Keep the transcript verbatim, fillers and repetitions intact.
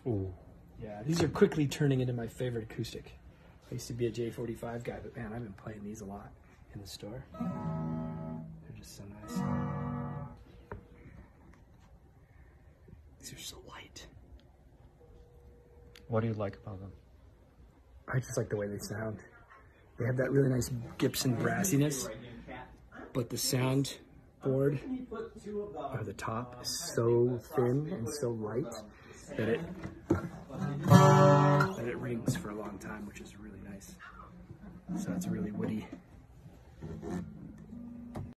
Ooh. Yeah, these are quickly turning into my favorite acoustic. I used to be a J forty-five guy, but man, I've been playing these a lot in the store. They're just so nice. These are so light. What do you like about them? I just like the way they sound. They have that really nice Gibson brassiness, but the sound board or the top is so thin and so light that it that it rings for a long time, which is really nice. So it's really woody.